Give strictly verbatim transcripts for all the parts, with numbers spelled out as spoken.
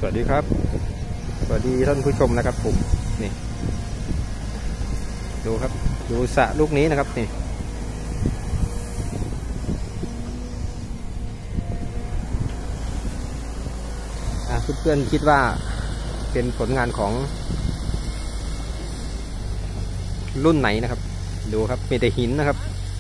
วัสดีครับสวัสดีท่านผู้ชมนะครับผมนี่ดูครับดูสระลูกนี้นะครับนี่เพื่อนๆคิดว่าเป็นผลงานของรุ่นไหนนะครับดูครับมีแต่หินนะครับ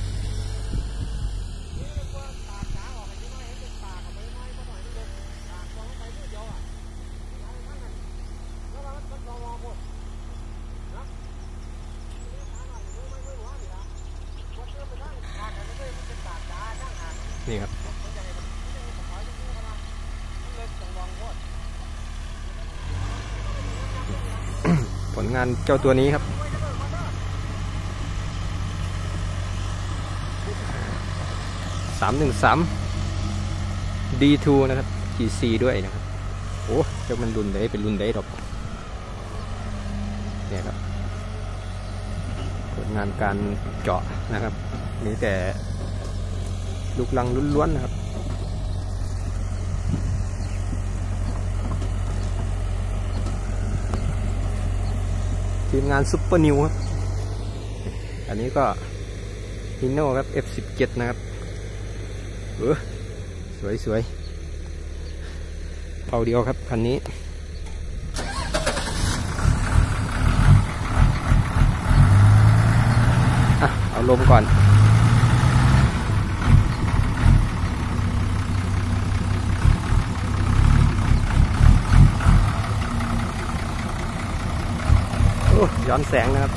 นี่ครับผลงานเจ้าตัวนี้ครับสามหนึ่งสาม ดี ทู นะครับ จี ซี ด้วยนะครับโอ้เจ้ามันรุ่นได้เป็นรุ่นได้หรอกเนี่ยครับผลงานการเจาะนะครับนี่แต่ลูกลังล้วนๆนะครับทีมงานซุปเปอร์นิวครับอันนี้ก็ฮิโน่ครับ เอฟ สิบเจ็ด นะครับเออสวยสวยเป่าเดียวครับคันนี้อ่ะเอาลมก่อนย้อนแสงนะครับ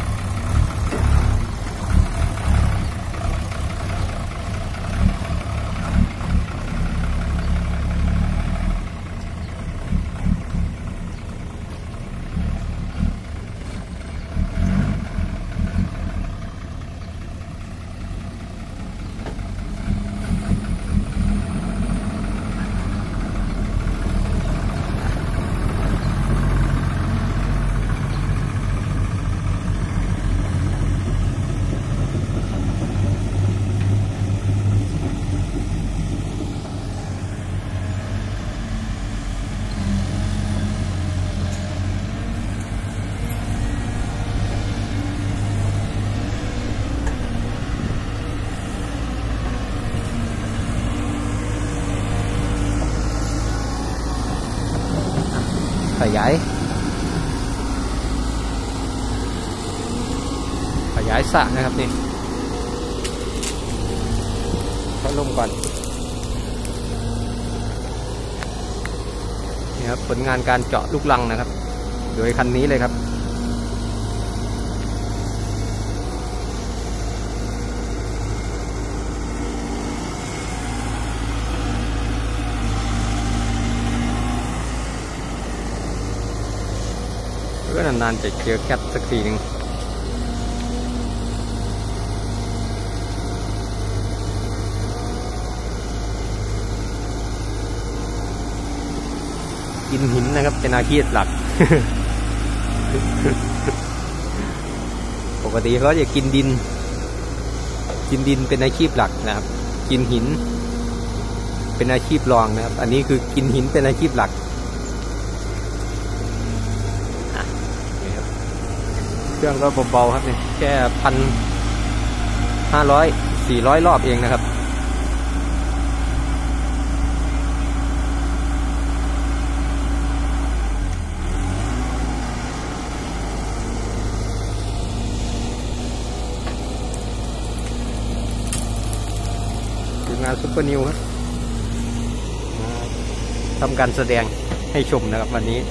ขยายขยายสระนะครับนี่พัดลมก่อนนี่ครับผลงานการเจาะลูกรังนะครับโดยคันนี้เลยครับก็นานๆจะเจอแคทสักทีหนึ่งกินหินนะครับเป็นอาชีพหลัก ปกติเขาจะกินดินกินดินเป็นอาชีพหลักนะครับกินหินเป็นอาชีพรองนะครับอันนี้คือกินหินเป็นอาชีพหลักเครื่องก็เบาๆครับเนี่ยแค่พันห้าร้อยสี่ร้อยรอบเองนะครับทีมงานซุปเปอร์นิวครับทำการแสดงให้ชมนะครับวันนี้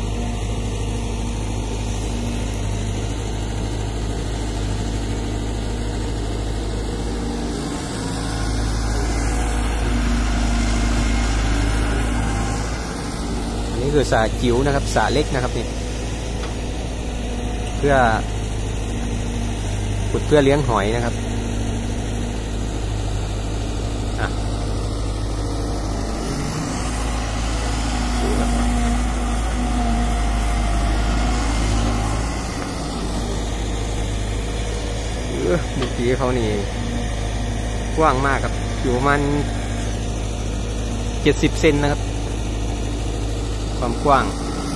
นี่คือสระจิ๋วนะครับสระเล็กนะครับนี่เพื่อขุดเพื่อเลี้ยงหอยนะครับอ่ะเออเมื่อกี้เขานี่กว้างมากครับอยู่ประมาณเจ็ดสิบเซนนะครับความกว้าง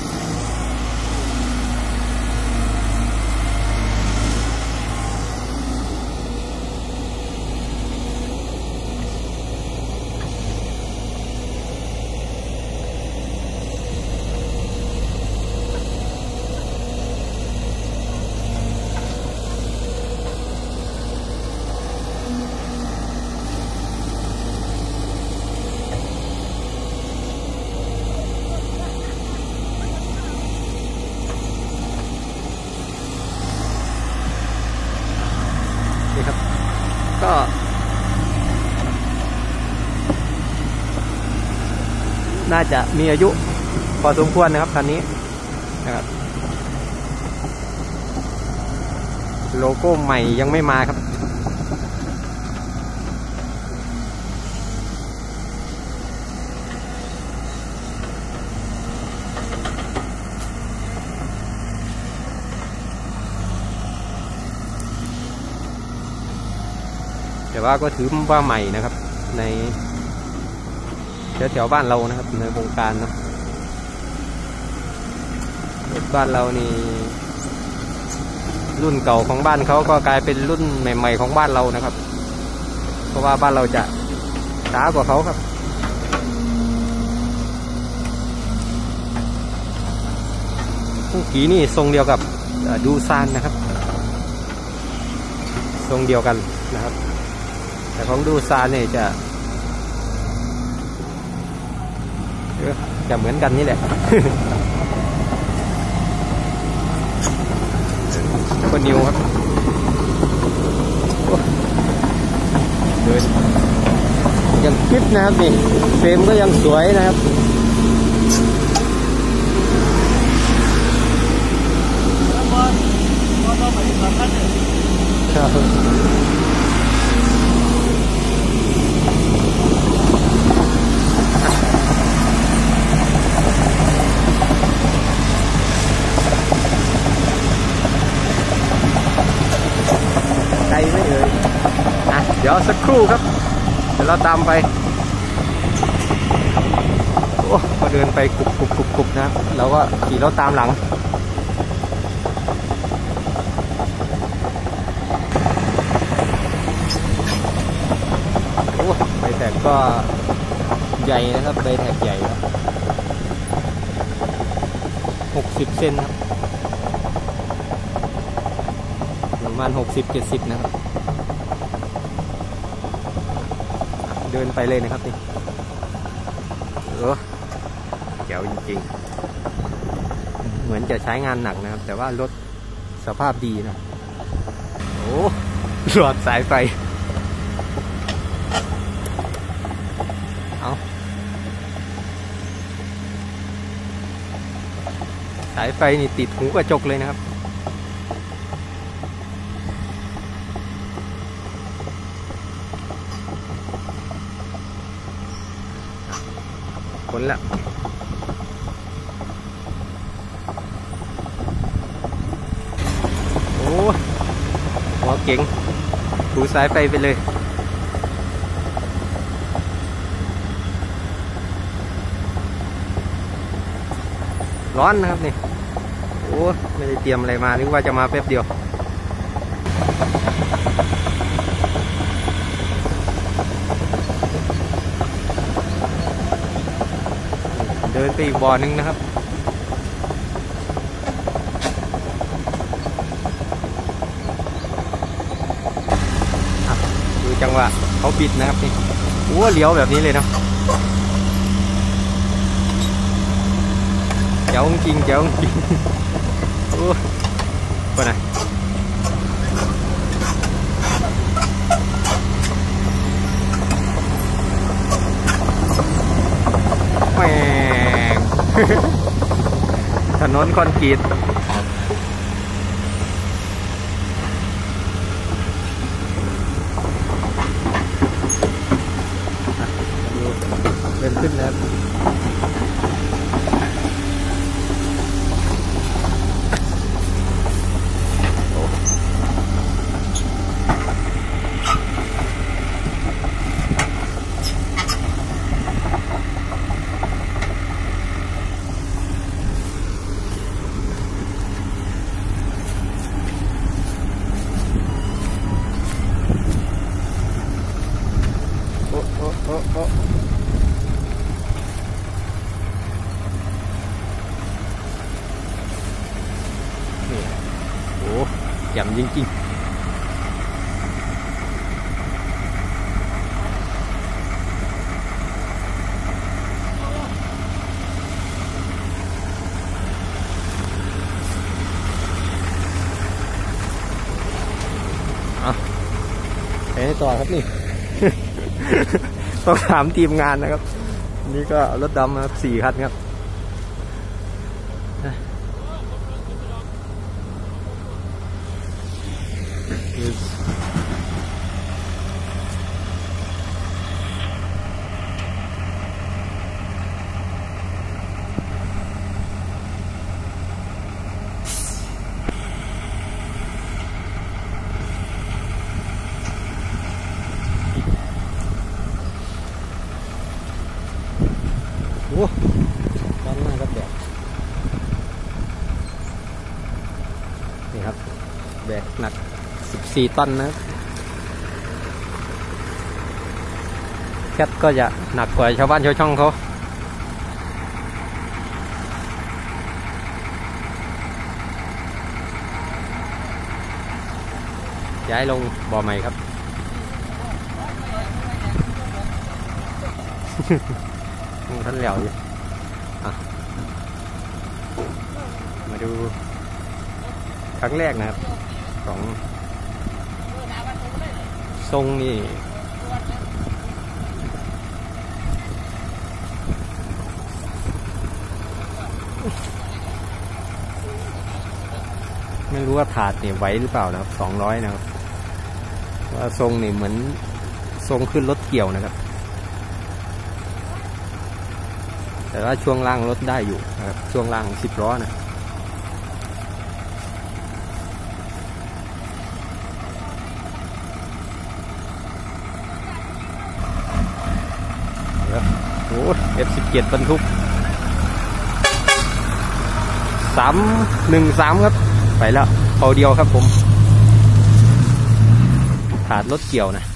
ก็น่าจะมีอายุพอสมควรนะครับคันนี้นะครับโลโก้ใหม่ยังไม่มาครับแต่ว่าก็ถือว่าใหม่นะครับในแถวๆบ้านเรานะครับในวงการเนาะบ้านเรานี่รุ่นเก่าของบ้านเขาก็กลายเป็นรุ่นใหม่ๆของบ้านเรานะครับเพราะว่าบ้านเราจะช้ากว่าเขาครับผู้ขี่นี่ทรงเดียวกับดูซานนะครับทรงเดียวกันนะครับแต่ของดูซานเนี่ยจะจะเหมือนกันนี่แหละ ก็นิวครับเดินยังคลิปนะครับนี่เฟรมก็ยังสวยนะครับครับไกลไม่เอ่ยอ่ะเดี๋ยวสักครู่ครับเดี๋ยวเราตามไปโอ้ก็เดินไปกรุบกรุบกรุบกรุบนะเราก็ขี่รถตามหลังโอ้ใบแท็กก็ใหญ่นะครับใบแท็กใหญ่ครับหกสิบเซนครับประมาณหกสิบเจ็ดสิบนะครับเดินไปเลยนะครับนี่เออแจ๋วจริงๆเหมือนจะใช้งานหนักนะครับแต่ว่ารถสภาพดีนะโอ้หลอดสายไฟเอาสายไฟนี่ติดหูกระจกเลยนะครับผลละโอ้หัวเก๋งถูสายไฟไปเลยร้อนนะครับนี่โอ้ไม่ได้เตรียมอะไรมานึกว่าจะมาแป๊บเดียวเดินไปอีกบ่อนึงนะครับดูจังหวะเขาบิดนะครับนี่โอ้เลี้ยวแบบนี้เลยเนาะเจ๋วจริงเจ๋วจริงโอ้ไปไหนแหม่ถนนคอนกรีตเดินขึ้นแล้วจริงๆไปต่อครับนี่ ต้องถามทีมงานนะครับนี่ก็รถดำครับสี่คันครับโอ้ด้านหน้าก็แบกนี่ครับแบกหนักสิบสี่ตันนะครับแคทก็จะหนักกว่าชาวบ้านชาวช่องเขาย้ายลงบ่อใหม่ครับ ท่านเหลียวอยู่มาดูครั้งแรกนะครับของทรงนี่ไม่รู้ว่าถาดเนี่ยไหวหรือเปล่านะครับสองร้อยนะครับว่าทรงนี่เหมือนทรงขึ้นรถเกี่ยวนะครับแต่ว่าช่วงล่างรถได้อยู่นะครับช่วงล่างสิบล้อนะโอ้เอฟสิบเจ็ดบรรทุกสามหนึ่งสามครับไปแล้วเอาเดียวครับผมถาดรถเกี่ยวนะ